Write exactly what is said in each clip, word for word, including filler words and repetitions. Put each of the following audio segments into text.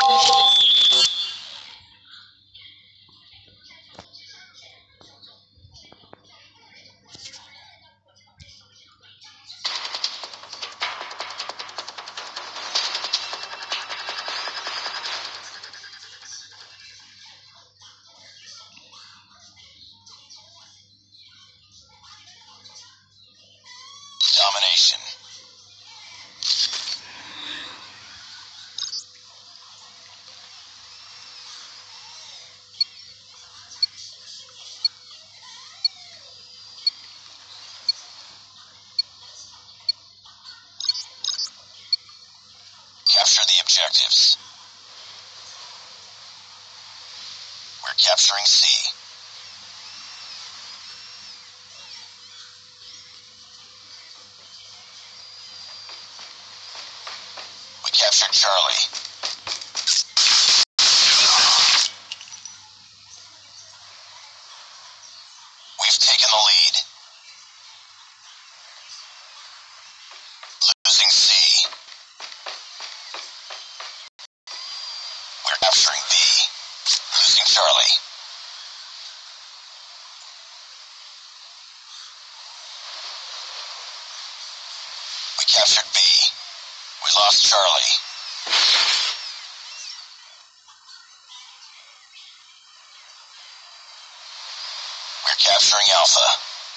Domination. Capture the objectives. We're capturing C. We captured Charlie. We've taken the lead. Losing C. We're capturing B. Losing Charlie. We captured B. We lost Charlie. We're capturing Alpha.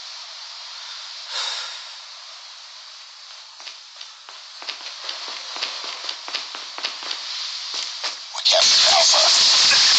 We captured Alpha.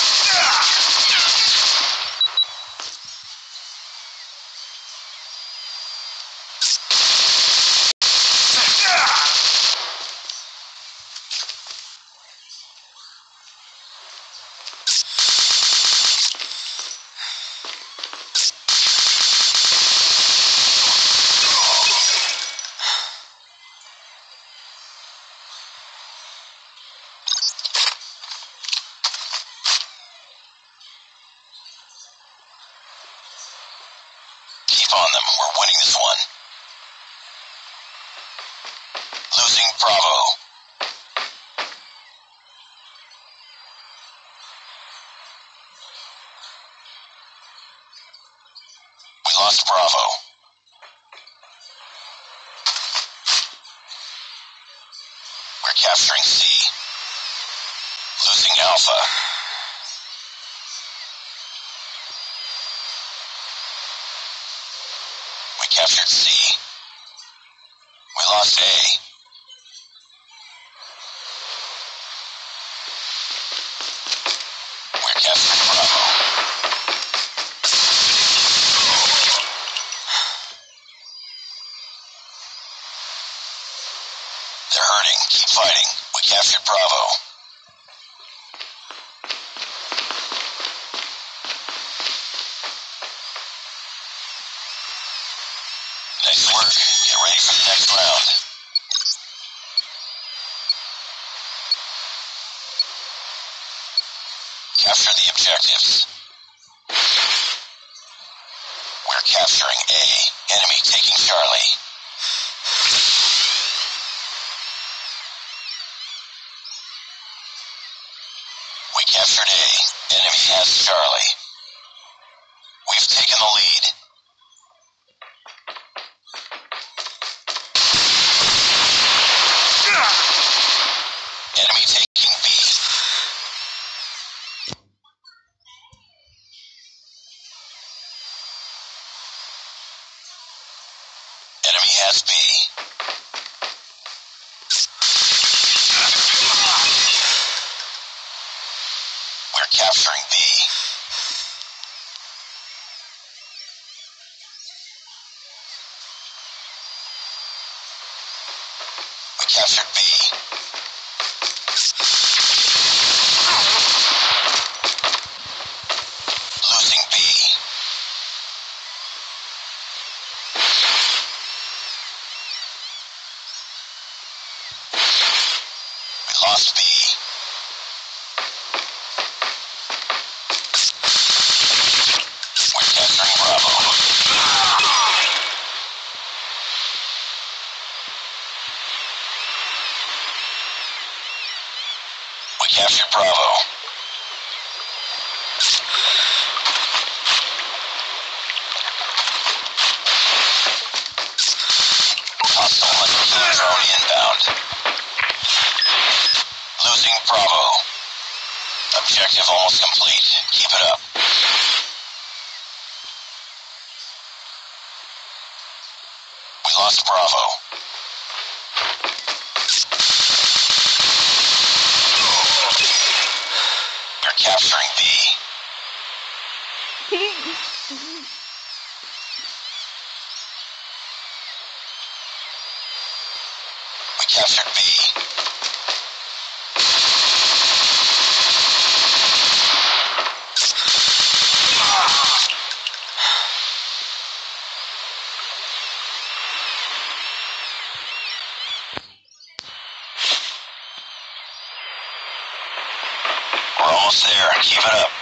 Keep on them. We're winning this one. Losing Bravo. We lost Bravo. We're capturing C. Losing Alpha. We captured C. We lost A. We're capturing Bravo. They're hurting. Keep fighting. We captured Bravo. Nice work. Get ready for the next round. Capture the objectives. We're capturing A. Enemy taking Charlie. We captured A. Enemy has Charlie. We've taken the lead. Enemy taking B. Enemy has B. We're capturing B. We captured B. Losing B. We lost B. We're capturing Bravo. We We captured Bravo. Hostile hunter killer drone inbound. Losing Bravo. Objective almost complete. Keep it up. We lost Bravo. You're capturing B. We captured B. We're almost there. Keep it up.